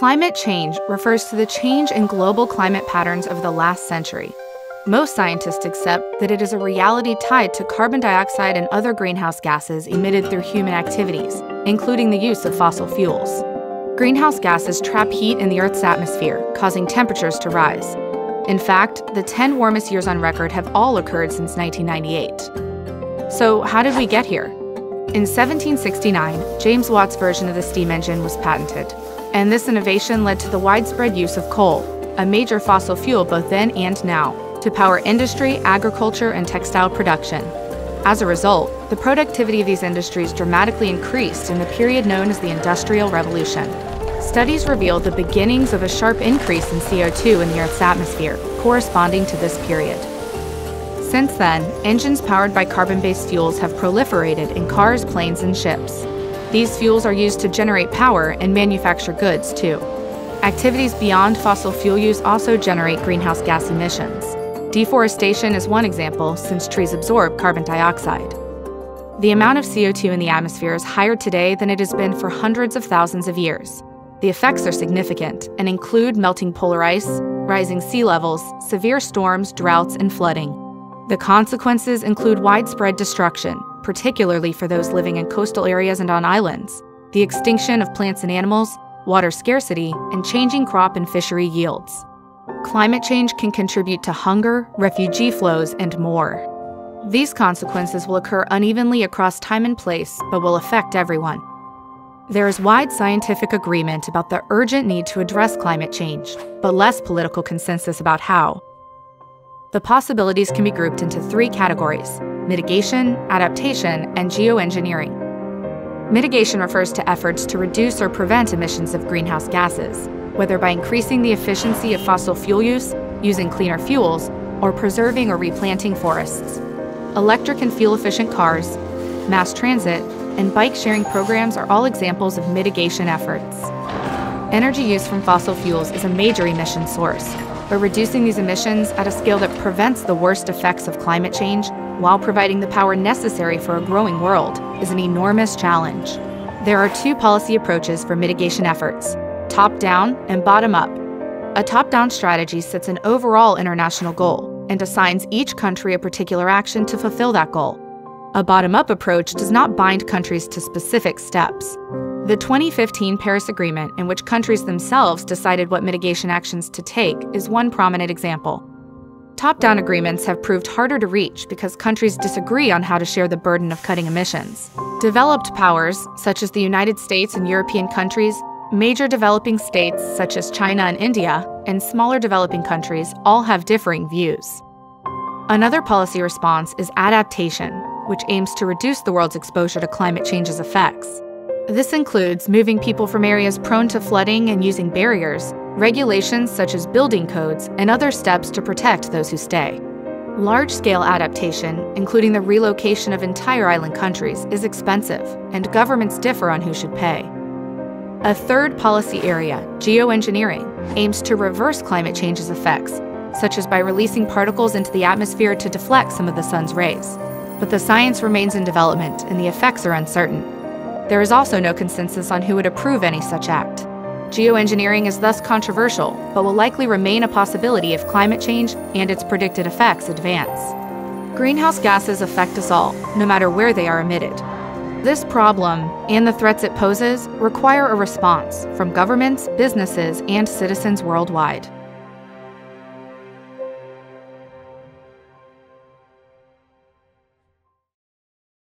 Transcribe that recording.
Climate change refers to the change in global climate patterns over the last century. Most scientists accept that it is a reality tied to carbon dioxide and other greenhouse gases emitted through human activities, including the use of fossil fuels. Greenhouse gases trap heat in the Earth's atmosphere, causing temperatures to rise. In fact, the 10 warmest years on record have all occurred since 1998. So, how did we get here? In 1769, James Watt's version of the steam engine was patented, and this innovation led to the widespread use of coal, a major fossil fuel both then and now, to power industry, agriculture, and textile production. As a result, the productivity of these industries dramatically increased in the period known as the Industrial Revolution. Studies revealed the beginnings of a sharp increase in CO2 in the Earth's atmosphere, corresponding to this period. Since then, engines powered by carbon-based fuels have proliferated in cars, planes, and ships. These fuels are used to generate power and manufacture goods, too. Activities beyond fossil fuel use also generate greenhouse gas emissions. Deforestation is one example, since trees absorb carbon dioxide. The amount of CO2 in the atmosphere is higher today than it has been for hundreds of thousands of years. The effects are significant and include melting polar ice, rising sea levels, severe storms, droughts, and flooding. The consequences include widespread destruction, particularly for those living in coastal areas and on islands, the extinction of plants and animals, water scarcity, and changing crop and fishery yields. Climate change can contribute to hunger, refugee flows, and more. These consequences will occur unevenly across time and place, but will affect everyone. There is wide scientific agreement about the urgent need to address climate change, but less political consensus about how. The possibilities can be grouped into 3 categories: mitigation, adaptation, and geoengineering. Mitigation refers to efforts to reduce or prevent emissions of greenhouse gases, whether by increasing the efficiency of fossil fuel use, using cleaner fuels, or preserving or replanting forests. Electric and fuel-efficient cars, mass transit, and bike-sharing programs are all examples of mitigation efforts. Energy use from fossil fuels is a major emission source, but reducing these emissions at a scale that prevents the worst effects of climate change while providing the power necessary for a growing world is an enormous challenge. There are 2 policy approaches for mitigation efforts: top-down and bottom-up. A top-down strategy sets an overall international goal and assigns each country a particular action to fulfill that goal. A bottom-up approach does not bind countries to specific steps. The 2015 Paris Agreement, in which countries themselves decided what mitigation actions to take, is one prominent example. Top-down agreements have proved harder to reach because countries disagree on how to share the burden of cutting emissions. Developed powers, such as the United States and European countries, major developing states such as China and India, and smaller developing countries all have differing views. Another policy response is adaptation, which aims to reduce the world's exposure to climate change's effects. This includes moving people from areas prone to flooding and using barriers, regulations such as building codes, and other steps to protect those who stay. Large-scale adaptation, including the relocation of entire island countries, is expensive, and governments differ on who should pay. A third policy area, geoengineering, aims to reverse climate change's effects, such as by releasing particles into the atmosphere to deflect some of the sun's rays. But the science remains in development, and the effects are uncertain. There is also no consensus on who would approve any such act. Geoengineering is thus controversial, but will likely remain a possibility if climate change and its predicted effects advance. Greenhouse gases affect us all, no matter where they are emitted. This problem, and the threats it poses, require a response from governments, businesses, and citizens worldwide.